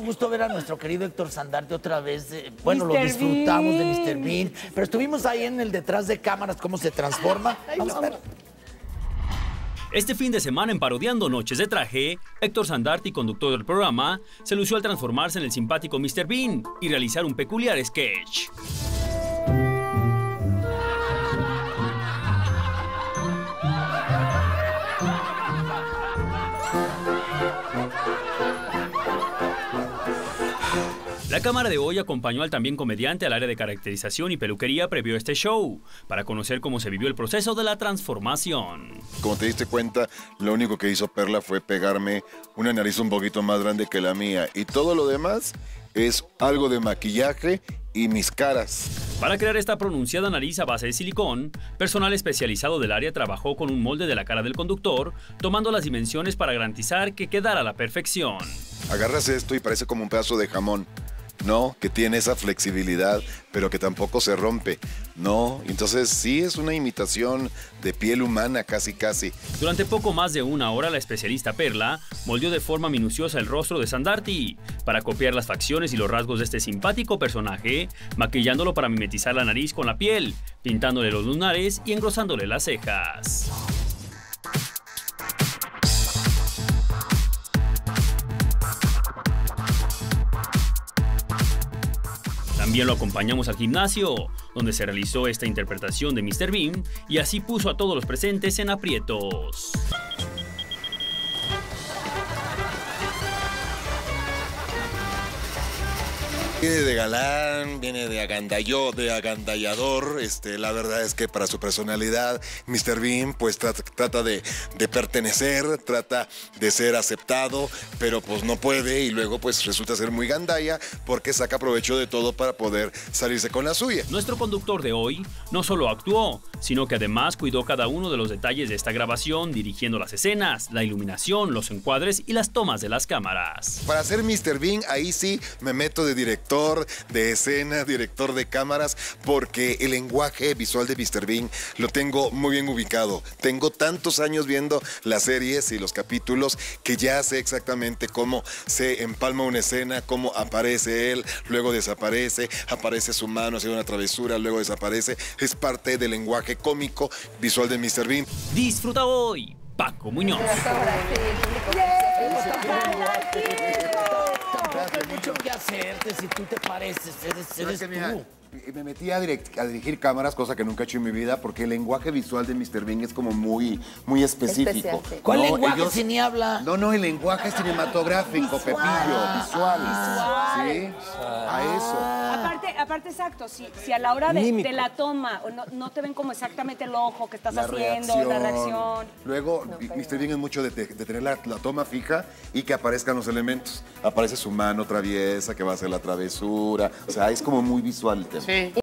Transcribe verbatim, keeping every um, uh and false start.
Un gusto ver a nuestro querido Héctor Sandarti otra vez. Eh, bueno, lo mister disfrutamos Bean. de mister Bean, pero estuvimos ahí en el detrás de cámaras, cómo se transforma. Vamos a ver. Este fin de semana en Parodiando Noches de Traje, Héctor Sandarti, conductor del programa, se lució al transformarse en el simpático mister Bean y realizar un peculiar sketch. La cámara de hoy acompañó al también comediante al área de caracterización y peluquería previo a este show, para conocer cómo se vivió el proceso de la transformación. Como te diste cuenta, lo único que hizo Perla fue pegarme una nariz un poquito más grande que la mía. Y todo lo demás es algo de maquillaje y mis caras. Para crear esta pronunciada nariz a base de silicón, personal especializado del área trabajó con un molde de la cara del conductor, tomando las dimensiones para garantizar que quedara a la perfección. Agarras esto y parece como un pedazo de jamón. No, que tiene esa flexibilidad, pero que tampoco se rompe. No, entonces sí es una imitación de piel humana casi casi. Durante poco más de una hora, la especialista Perla moldeó de forma minuciosa el rostro de Sandarti para copiar las facciones y los rasgos de este simpático personaje, maquillándolo para mimetizar la nariz con la piel, pintándole los lunares y engrosándole las cejas. También lo acompañamos al gimnasio, donde se realizó esta interpretación de mister Bean y así puso a todos los presentes en aprietos. Viene de galán, viene de agandalló, de agandallador. Este, la verdad es que para su personalidad, mister Bean pues trata, trata de, de pertenecer, trata de ser aceptado, pero pues no puede y luego pues resulta ser muy gandalla porque saca provecho de todo para poder salirse con la suya. Nuestro conductor de hoy no solo actuó, sino que además cuidó cada uno de los detalles de esta grabación, dirigiendo las escenas, la iluminación, los encuadres y las tomas de las cámaras. Para ser mister Bean, ahí sí me meto de director, de escena, director de cámaras, porque el lenguaje visual de mister Bean lo tengo muy bien ubicado. Tengo tantos años viendo las series y los capítulos que ya sé exactamente cómo se empalma una escena, cómo aparece él, luego desaparece, aparece su mano haciendo una travesura, luego desaparece. Es parte del lenguaje cómico visual de mister Bean. Disfruta hoy, Paco Muñoz. Hay mucho que hacerte, si tú te pareces, eres, eres que, mira, tú. me metí a, direct, a dirigir cámaras, cosa que nunca he hecho en mi vida, porque el lenguaje visual de mister Bean es como muy, muy específico. Especial. ¿Cuál No, lenguaje ellos- si ni habla? No, no, el lenguaje cinematográfico, Visual. Pepillo, visual. Visual. ¿Sí? A eso. Aparte, aparte, exacto, si, si a la hora de, Mímico. de la toma o no, no te ven como exactamente el ojo que estás La haciendo, reacción. la reacción. Luego, mister Bean es mucho de, de- de tener la, la toma fija y que aparezcan los elementos. Aparece su mano traviesa, que va a hacer la travesura. O sea, es como muy visual el tema. Sí.